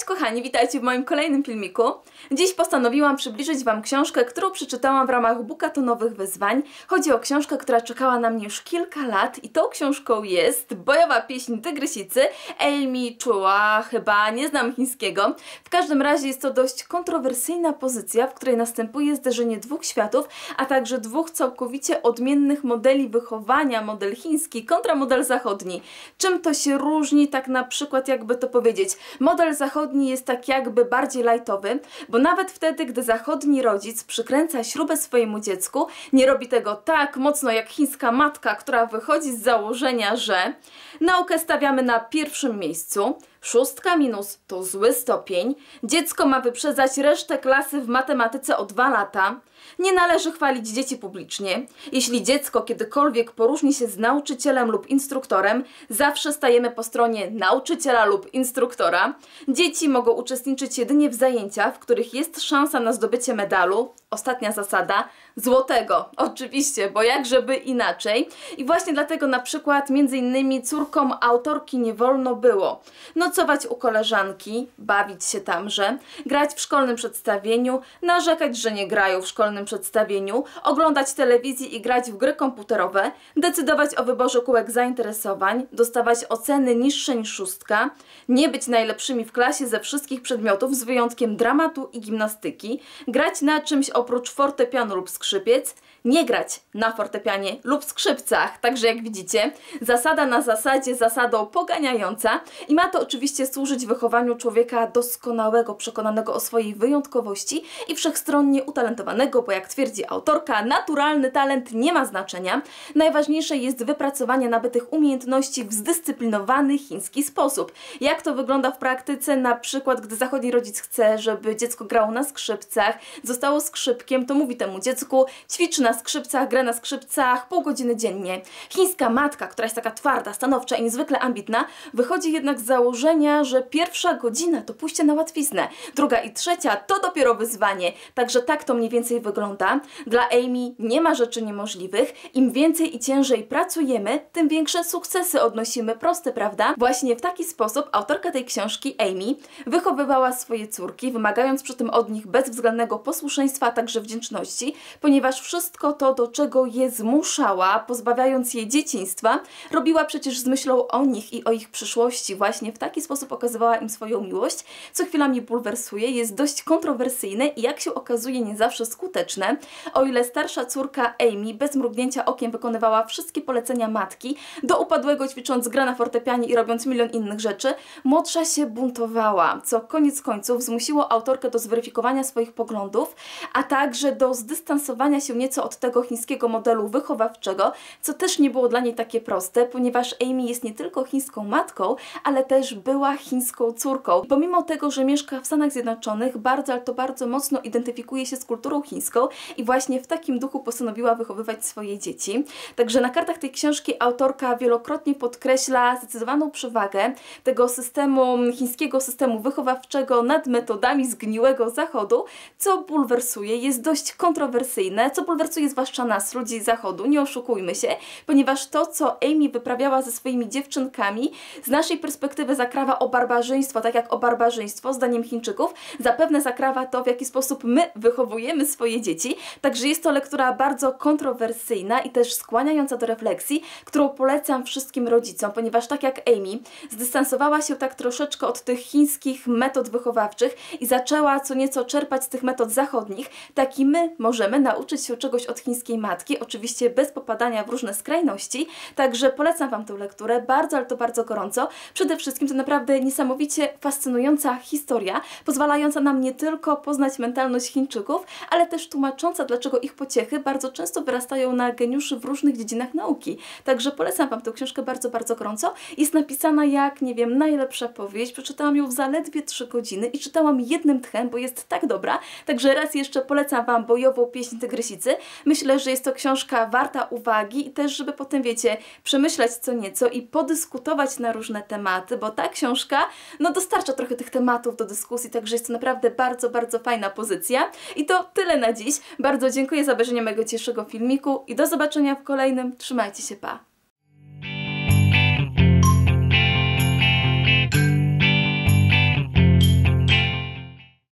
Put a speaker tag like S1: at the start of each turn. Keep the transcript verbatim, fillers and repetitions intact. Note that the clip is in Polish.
S1: Cześć kochani, witajcie w moim kolejnym filmiku. Dziś postanowiłam przybliżyć Wam książkę, którą przeczytałam w ramach Bookatonowych wyzwań. Chodzi o książkę, która czekała na mnie już kilka lat i tą książką jest Bojowa pieśń Tygrysicy Amy Chua, chyba nie znam chińskiego. W każdym razie jest to dość kontrowersyjna pozycja, w której następuje zderzenie dwóch światów, a także dwóch całkowicie odmiennych modeli wychowania, model chiński kontra model zachodni. Czym to się różni, tak na przykład jakby to powiedzieć? Model zachodni jest tak jakby bardziej lightowy, bo nawet wtedy, gdy zachodni rodzic przykręca śrubę swojemu dziecku, nie robi tego tak mocno jak chińska matka, która wychodzi z założenia, że naukę stawiamy na pierwszym miejscu, szóstka minus to zły stopień, dziecko ma wyprzedzać resztę klasy w matematyce o dwa lata, nie należy chwalić dzieci publicznie. Jeśli dziecko kiedykolwiek poróżni się z nauczycielem lub instruktorem, zawsze stajemy po stronie nauczyciela lub instruktora. Dzieci mogą uczestniczyć jedynie w zajęciach, w których jest szansa na zdobycie medalu. Ostatnia zasada, złotego. Oczywiście, bo jakżeby inaczej. I właśnie dlatego na przykład między innymi córkom autorki nie wolno było nocować u koleżanki, bawić się tamże, grać w szkolnym przedstawieniu, narzekać, że nie grają w szkolnym przedstawieniu, oglądać telewizji i grać w gry komputerowe, decydować o wyborze kółek zainteresowań, dostawać oceny niższe niż szóstka, nie być najlepszymi w klasie ze wszystkich przedmiotów z wyjątkiem dramatu i gimnastyki, grać na czymś oprócz fortepianu lub skrzypiec, nie grać na fortepianie lub skrzypcach. Także jak widzicie, zasada na zasadzie zasadą poganiająca i ma to oczywiście służyć wychowaniu człowieka doskonałego, przekonanego o swojej wyjątkowości i wszechstronnie utalentowanego, bo jak twierdzi autorka, naturalny talent nie ma znaczenia. Najważniejsze jest wypracowanie nabytych umiejętności w zdyscyplinowany chiński sposób. Jak to wygląda w praktyce? Na przykład, gdy zachodni rodzic chce, żeby dziecko grało na skrzypcach, zostało skrzypkiem, to mówi temu dziecku: ćwicz na skrzypcach, gra na skrzypcach pół godziny dziennie. Chińska matka, która jest taka twarda, stanowcza i niezwykle ambitna, wychodzi jednak z założenia, że pierwsza godzina to pójście na łatwiznę, druga i trzecia to dopiero wyzwanie. Także tak to mniej więcej wygląda. Dla Amy nie ma rzeczy niemożliwych. Im więcej i ciężej pracujemy, tym większe sukcesy odnosimy. Proste, prawda? Właśnie w taki sposób autorka tej książki, Amy, wychowywała swoje córki, wymagając przy tym od nich bezwzględnego posłuszeństwa, a także wdzięczności, ponieważ wszystko to, do czego je zmuszała, pozbawiając je dzieciństwa, robiła przecież z myślą o nich i o ich przyszłości. Właśnie w taki sposób okazywała im swoją miłość, co chwilami bulwersuje, jest dość kontrowersyjne i jak się okazuje nie zawsze skuteczne. O ile starsza córka Amy bez mrugnięcia okiem wykonywała wszystkie polecenia matki, do upadłego ćwicząc gra na fortepianie i robiąc milion innych rzeczy, młodsza się buntowała, co koniec końców zmusiło autorkę do zweryfikowania swoich poglądów, a także do zdystansowania się nieco od tego chińskiego modelu wychowawczego, co też nie było dla niej takie proste, ponieważ Amy jest nie tylko chińską matką, ale też była chińską córką. Pomimo tego, że mieszka w Stanach Zjednoczonych, bardzo, ale to bardzo mocno identyfikuje się z kulturą chińską i właśnie w takim duchu postanowiła wychowywać swoje dzieci. Także na kartach tej książki autorka wielokrotnie podkreśla zdecydowaną przewagę tego systemu, chińskiego systemu wychowawczego nad metodami zgniłego zachodu, co bulwersuje, jest dość kontrowersyjne, co bulwersuje zwłaszcza nas, ludzi z zachodu, nie oszukujmy się, ponieważ to, co Amy wyprawiała ze swoimi dziewczynkami, z naszej perspektywy zakrawa o barbarzyństwo, tak jak o barbarzyństwo, zdaniem Chińczyków, zapewne zakrawa to, w jaki sposób my wychowujemy swoje dzieci. Także jest to lektura bardzo kontrowersyjna i też skłaniająca do refleksji, którą polecam wszystkim rodzicom, ponieważ tak jak Amy zdystansowała się tak troszeczkę od tych chińskich metod wychowawczych i zaczęła co nieco czerpać z tych metod zachodnich, tak i my możemy nauczyć się czegoś od chińskiej matki, oczywiście bez popadania w różne skrajności. Także polecam Wam tę lekturę bardzo, ale to bardzo gorąco. Przede wszystkim to naprawdę niesamowicie fascynująca historia, pozwalająca nam nie tylko poznać mentalność Chińczyków, ale też tłumacząca, dlaczego ich pociechy bardzo często wyrastają na geniuszy w różnych dziedzinach nauki. Także polecam Wam tę książkę bardzo, bardzo gorąco. Jest napisana jak, nie wiem, najlepsza powieść. Przeczytałam ją w zaledwie trzy godziny i czytałam jednym tchem, bo jest tak dobra. Także raz jeszcze polecam Wam Bojową pieśń Tygrysicy. Myślę, że jest to książka warta uwagi i też, żeby potem, wiecie, przemyśleć co nieco i podyskutować na różne tematy, bo ta książka, no, dostarcza trochę tych tematów do dyskusji, także jest to naprawdę bardzo, bardzo fajna pozycja. I to tyle na dziś. Bardzo dziękuję za obejrzenie mojego dzisiejszego filmiku i do zobaczenia w kolejnym. Trzymajcie się, pa!